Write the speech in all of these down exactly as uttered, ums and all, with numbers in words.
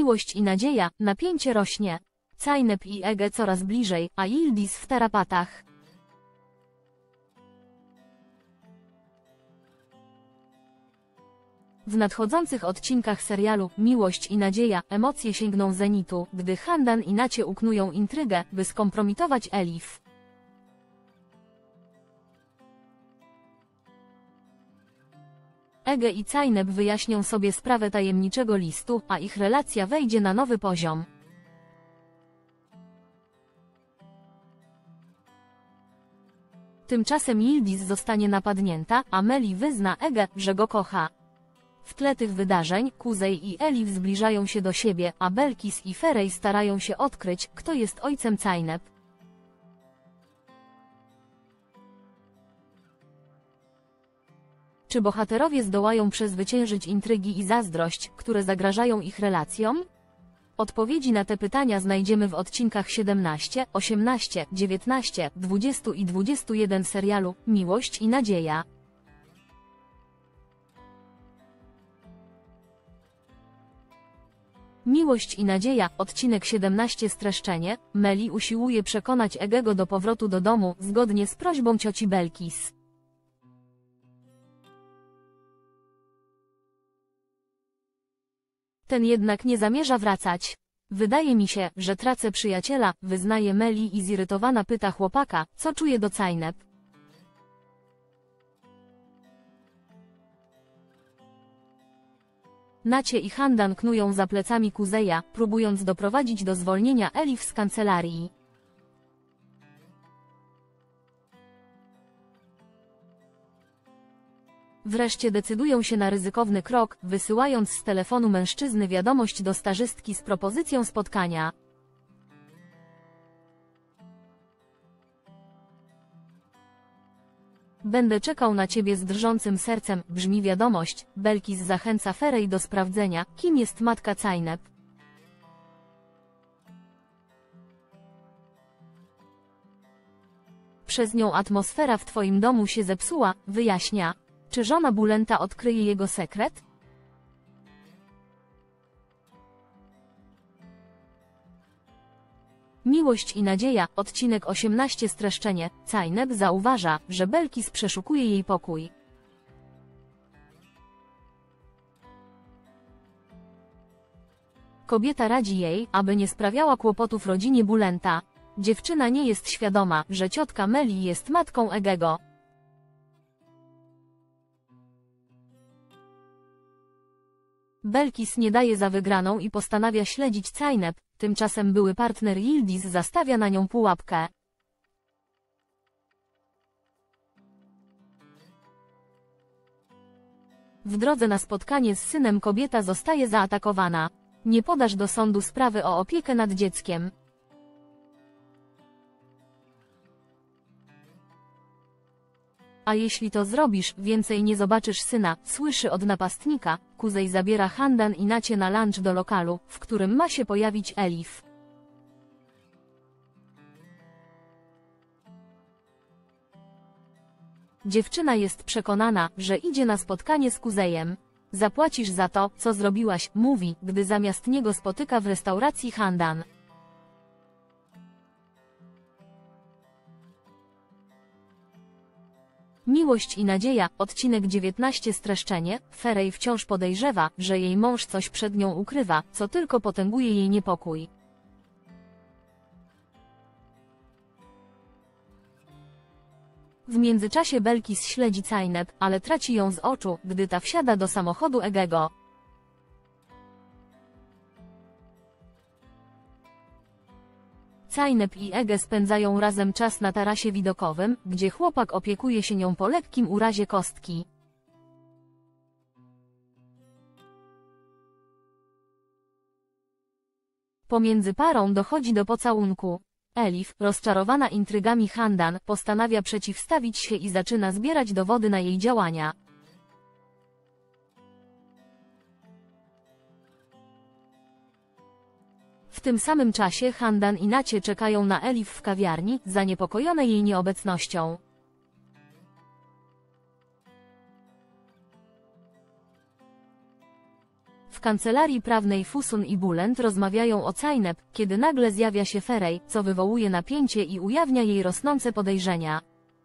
Miłość i nadzieja, napięcie rośnie. Zeynep i Ege coraz bliżej, a Yıldız w tarapatach. W nadchodzących odcinkach serialu Miłość i nadzieja emocje sięgną zenitu, gdy Handan i Nacie uknują intrygę, by skompromitować Elif. Ege i Zeynep wyjaśnią sobie sprawę tajemniczego listu, a ich relacja wejdzie na nowy poziom. Tymczasem Yıldız zostanie napadnięta, a Meli wyzna Ege, że go kocha. W tle tych wydarzeń, Kuzey i Elif zbliżają się do siebie, a Belkis i Ferej starają się odkryć, kto jest ojcem Zeynep. Czy bohaterowie zdołają przezwyciężyć intrygi i zazdrość, które zagrażają ich relacjom? Odpowiedzi na te pytania znajdziemy w odcinkach siedemnaście, osiemnaście, dziewiętnaście, dwadzieścia i dwudziestu jeden serialu Miłość i nadzieja. Miłość i nadzieja, odcinek siedemnaście. Streszczenie. Meli usiłuje przekonać Egego do powrotu do domu, zgodnie z prośbą cioci Belkis. Ten jednak nie zamierza wracać. Wydaje mi się, że tracę przyjaciela, wyznaje Meli i zirytowana pyta chłopaka, co czuje do Zeynep. Nacie i Handan knują za plecami Kuzeja, próbując doprowadzić do zwolnienia Elif z kancelarii. Wreszcie decydują się na ryzykowny krok, wysyłając z telefonu mężczyzny wiadomość do stażystki z propozycją spotkania. Będę czekał na ciebie z drżącym sercem, brzmi wiadomość. Belkis zachęca Ferej do sprawdzenia, kim jest matka Zeynep. Przez nią atmosfera w twoim domu się zepsuła, wyjaśnia. Czy żona Bulenta odkryje jego sekret? Miłość i nadzieja, odcinek osiemnaście. Streszczenie. Zeynep zauważa, że Belkis przeszukuje jej pokój. Kobieta radzi jej, aby nie sprawiała kłopotów rodzinie Bulenta. Dziewczyna nie jest świadoma, że ciotka Meli jest matką Egego. Belkis nie daje za wygraną i postanawia śledzić Zeynep, tymczasem były partner Yıldız zastawia na nią pułapkę. W drodze na spotkanie z synem kobieta zostaje zaatakowana. Nie podasz do sądu sprawy o opiekę nad dzieckiem. A jeśli to zrobisz, więcej nie zobaczysz syna, słyszy od napastnika. Kuzey zabiera Handan i Nacie na lunch do lokalu, w którym ma się pojawić Elif. Dziewczyna jest przekonana, że idzie na spotkanie z Kuzeyem. Zapłacisz za to, co zrobiłaś, mówi, gdy zamiast niego spotyka w restauracji Handan. Miłość i nadzieja, odcinek dziewiętnaście. Streszczenie. Ferej wciąż podejrzewa, że jej mąż coś przed nią ukrywa, co tylko potęguje jej niepokój. W międzyczasie Belkis śledzi Zeynep, ale traci ją z oczu, gdy ta wsiada do samochodu Egego. Zeynep i Ege spędzają razem czas na tarasie widokowym, gdzie chłopak opiekuje się nią po lekkim urazie kostki. Pomiędzy parą dochodzi do pocałunku. Elif, rozczarowana intrygami Handan, postanawia przeciwstawić się i zaczyna zbierać dowody na jej działania. W tym samym czasie Handan i Nacie czekają na Elif w kawiarni, zaniepokojone jej nieobecnością. W kancelarii prawnej Fusun i Bulent rozmawiają o Zeynep, kiedy nagle zjawia się Ferej, co wywołuje napięcie i ujawnia jej rosnące podejrzenia.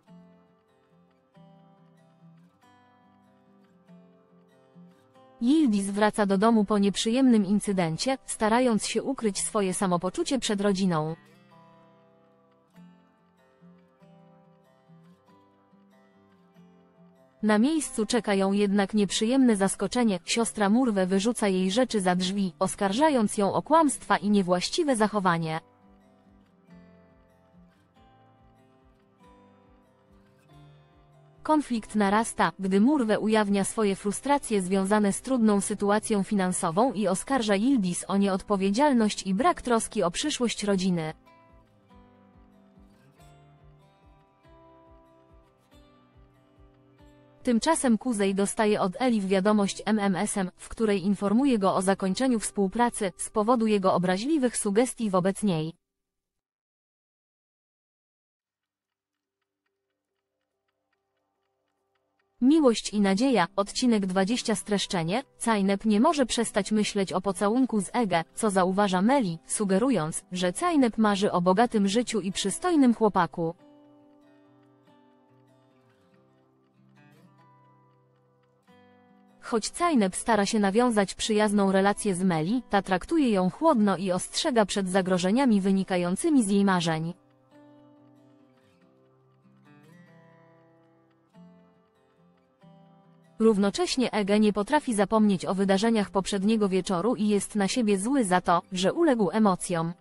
Yildiz wraca do domu po nieprzyjemnym incydencie, starając się ukryć swoje samopoczucie przed rodziną. Na miejscu czeka ją jednak nieprzyjemne zaskoczenie. Siostra Murwe wyrzuca jej rzeczy za drzwi, oskarżając ją o kłamstwa i niewłaściwe zachowanie. Konflikt narasta, gdy Murwe ujawnia swoje frustracje związane z trudną sytuacją finansową i oskarża Yildiz o nieodpowiedzialność i brak troski o przyszłość rodziny. Tymczasem Kuzey dostaje od Elif wiadomość M M S-em, w której informuje go o zakończeniu współpracy, z powodu jego obraźliwych sugestii wobec niej. Miłość i nadzieja, odcinek dwudziesty streszczenie, Zeynep nie może przestać myśleć o pocałunku z Ege, co zauważa Meli, sugerując, że Zeynep marzy o bogatym życiu i przystojnym chłopaku. Choć Zeynep stara się nawiązać przyjazną relację z Meli, ta traktuje ją chłodno i ostrzega przed zagrożeniami wynikającymi z jej marzeń. Równocześnie Ege nie potrafi zapomnieć o wydarzeniach poprzedniego wieczoru i jest na siebie zły za to, że uległ emocjom.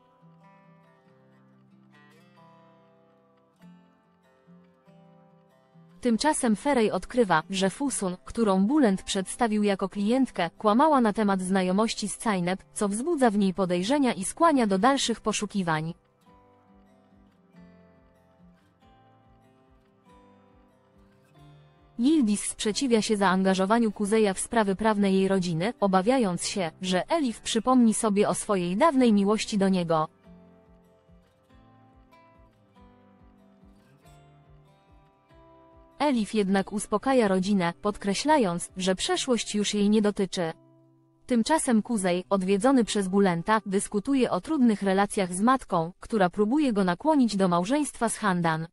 Tymczasem Ferej odkrywa, że Fusun, którą Bulent przedstawił jako klientkę, kłamała na temat znajomości z Zeynep, co wzbudza w niej podejrzenia i skłania do dalszych poszukiwań. Yildiz sprzeciwia się zaangażowaniu Kuzeja w sprawy prawne jej rodziny, obawiając się, że Elif przypomni sobie o swojej dawnej miłości do niego. Elif jednak uspokaja rodzinę, podkreślając, że przeszłość już jej nie dotyczy. Tymczasem Kuzey, odwiedzony przez Bulenta, dyskutuje o trudnych relacjach z matką, która próbuje go nakłonić do małżeństwa z Handan.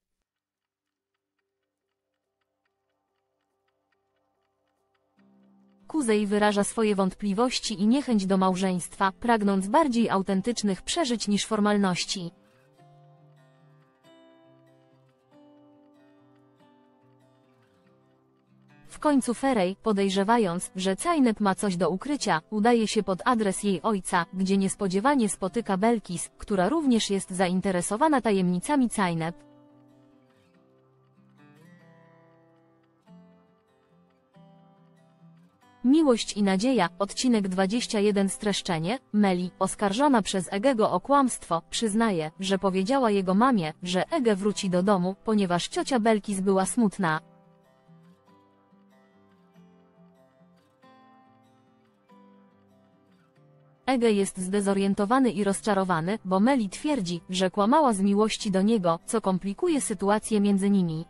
Kuzey wyraża swoje wątpliwości i niechęć do małżeństwa, pragnąc bardziej autentycznych przeżyć niż formalności. W końcu Ferej, podejrzewając, że Zeynep ma coś do ukrycia, udaje się pod adres jej ojca, gdzie niespodziewanie spotyka Belkis, która również jest zainteresowana tajemnicami Zeynep. Miłość i nadzieja, odcinek dwudziesty pierwszy streszczenie, Meli, oskarżona przez Egego o kłamstwo, przyznaje, że powiedziała jego mamie, że Ege wróci do domu, ponieważ ciocia Belkis była smutna. Ege jest zdezorientowany i rozczarowany, bo Meli twierdzi, że kłamała z miłości do niego, co komplikuje sytuację między nimi.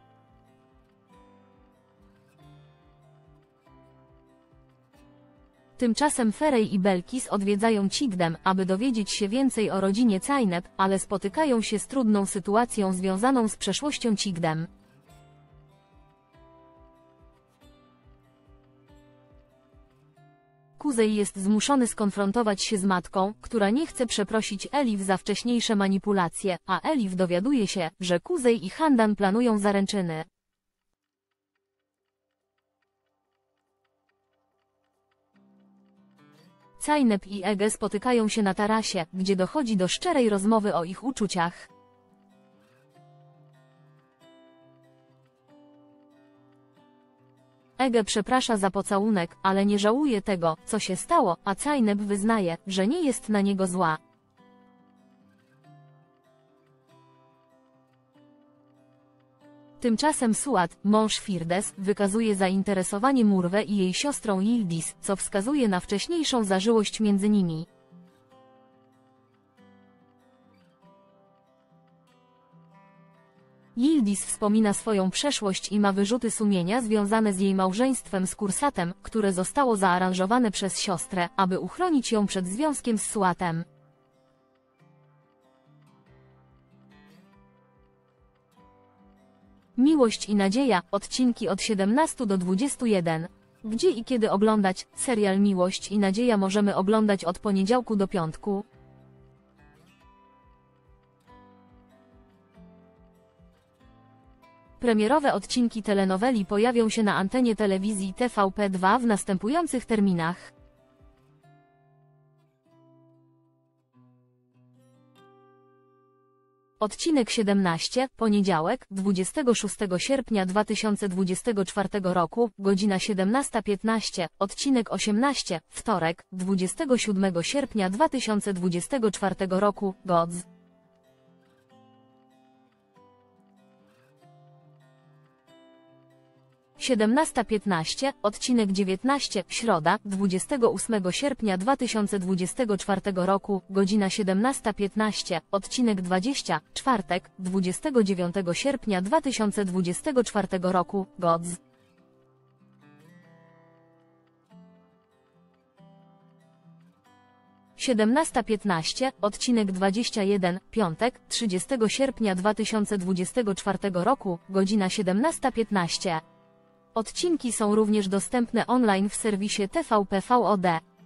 Tymczasem Ferej i Belkis odwiedzają Cigdem, aby dowiedzieć się więcej o rodzinie Zeynep, ale spotykają się z trudną sytuacją związaną z przeszłością Cigdem. Kuzey jest zmuszony skonfrontować się z matką, która nie chce przeprosić Elif za wcześniejsze manipulacje, a Elif dowiaduje się, że Kuzey i Handan planują zaręczyny. Zeynep i Ege spotykają się na tarasie, gdzie dochodzi do szczerej rozmowy o ich uczuciach. Ege przeprasza za pocałunek, ale nie żałuje tego, co się stało, a Zeynep wyznaje, że nie jest na niego zła. Tymczasem Suat, mąż Firdes, wykazuje zainteresowanie Murwe i jej siostrą Yildiz, co wskazuje na wcześniejszą zażyłość między nimi. Yildiz wspomina swoją przeszłość i ma wyrzuty sumienia związane z jej małżeństwem z Kursatem, które zostało zaaranżowane przez siostrę, aby uchronić ją przed związkiem z Suatem. Miłość i nadzieja, odcinki od siedemnastu do dwudziestu jeden. Gdzie i kiedy oglądać? Serial Miłość i nadzieja możemy oglądać od poniedziałku do piątku. Premierowe odcinki telenoweli pojawią się na antenie telewizji T V P dwa w następujących terminach. Odcinek siedemnaście, poniedziałek, dwudziestego szóstego sierpnia dwa tysiące dwudziestego czwartego roku, godzina siedemnasta piętnaście, odcinek osiemnaście, wtorek, dwudziestego siódmego sierpnia dwa tysiące dwudziestego czwartego roku, godz. siedemnasta piętnaście, odcinek dziewiętnaście, środa, dwudziestego ósmego sierpnia dwa tysiące dwudziestego czwartego roku, godzina siedemnasta piętnaście, odcinek dwadzieścia, czwartek, dwudziestego dziewiątego sierpnia dwa tysiące dwudziestego czwartego roku, godz. siedemnasta piętnaście, odcinek dwadzieścia jeden, piątek, trzydziestego sierpnia dwa tysiące dwudziestego czwartego roku, godzina siedemnasta piętnaście. Odcinki są również dostępne online w serwisie T V P V O D.